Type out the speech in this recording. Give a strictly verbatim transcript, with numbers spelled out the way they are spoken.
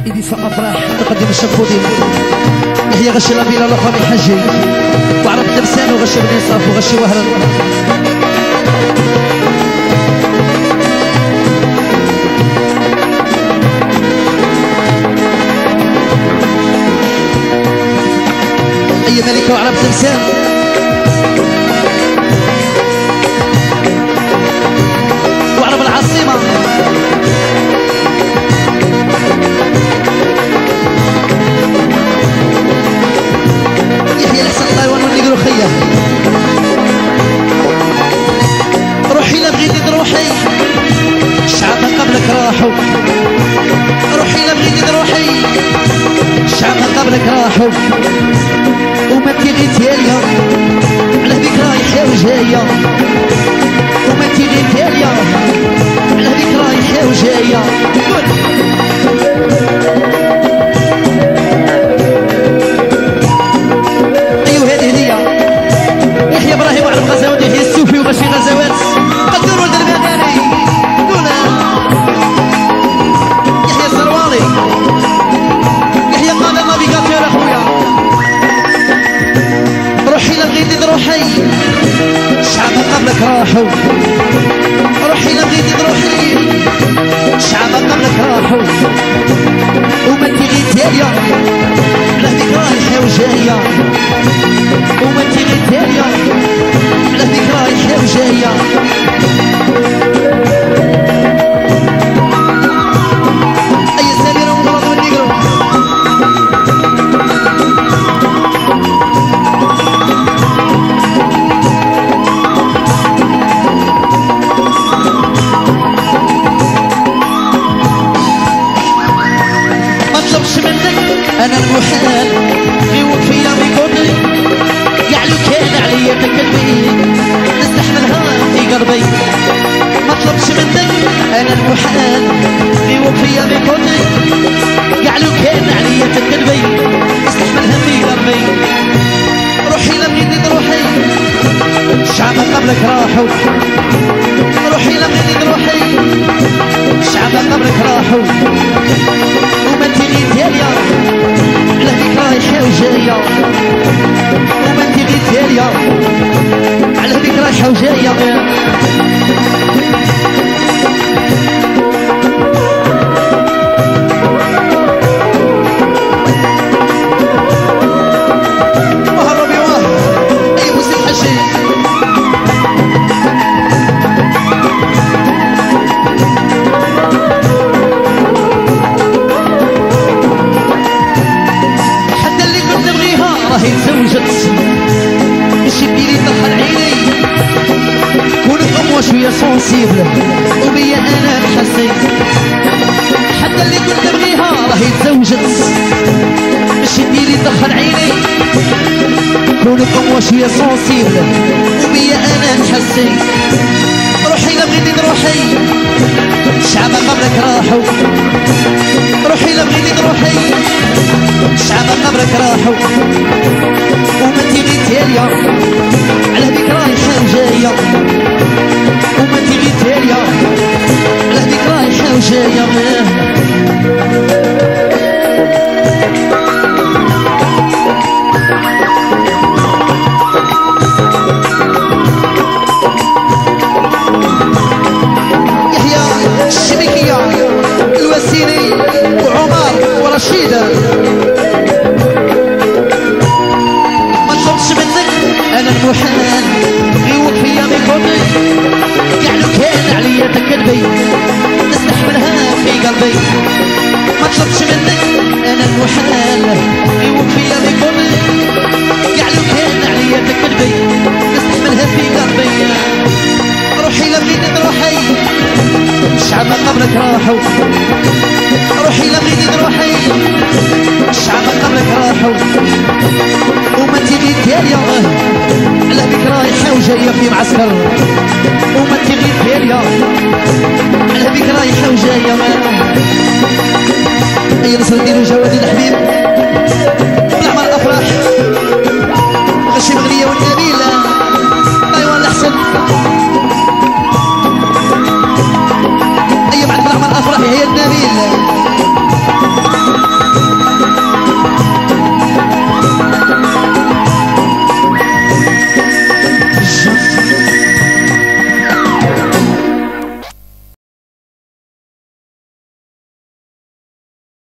إيدي سقى فرح تقدم الشفودي هي غشي لابيلا لقامي حجي وعرف لبسان وغشي بني صاف وغشي وهران أي ملكة وعرف لبسان وعرف العاصمة خيا روحي لا بغيتي تروحي شعبها قبلك راحوا روحي لا بغيتي تروحي شعبها قبلك راحوا وما تيغي تاليا على بيك رايحة وجاية وما تيغي تاليا على بيك رايحة وجاية ابراهيم وعلى غزوات يحيى السوفي وغشي غزوات قدروا ولد المداني دولا يحيى السروالي يحيى قاد النافيغاتور اخويا روحي لا بغيتي تروحي شعبها قبلك راحوا روحي لا بغيتي تروحي شعبها قبلك راحوا وما تيغي تاليا على هذيك رايحة وجاية وما تيغي تاليا على هذيك رايحة وجاية أي سميرة ومرض والنيقرو ما طلبش منك أنا المحال في وفيا بكوني يعلو كان عليا تكلمي نستحملها في قلبي ما طلبش منك أنا المحال في وفيا بكوني يعلو كان عليا تكلمي نستحملها في قلبي روحي لا بغيتي تروحي شعبها قبلك راحوا روحي لا بغيتي تروحي شعبها قبلك راحوا وما تيغي تاليا على هذيك رايحة وجاية وما تيغي تاليا على هذيك رايحة وجاية وهربي واه أي وسيد حشي راهي تزوجت ماشي ديري دخل عيني كون ام وشويه سونسيبل وبيا انا نحسيت حتى اللي كنت نبغيها راهي تزوجت ماشي ديري دخل عيني كون ام وشويه سونسيبل وبيا انا نحسيت روحي لا بغيتي تروحي شعبها قبلك راحوا روحي لا بغيتي تروحي شعبها قبلك راحوا وما تيغي تاليا على هذيك رايحة وجاية وما تيغي تاليا على هذيك رايحة وجاية يحيى الشبكية الوسيلي وعمر ورشيدة أنا المحال غيوك فيا بكوني يعلو كان عليا تكلبي نستحملها في قلبي ما طلبش منك أنا المحال غيوك فيا بكوني يعلو كان عليا تكلبي نستحملها في قلبي روحي لا بغيتي تروحي شعبها قبلك راحوا روحي لا بغيتي تروحي شعبها قبلك راحوا وما تيغي تاليا على بيك رايحة وجاية في معسكر وما تيغي تاليا على بيك رايحة وجاية أي نصر نديرو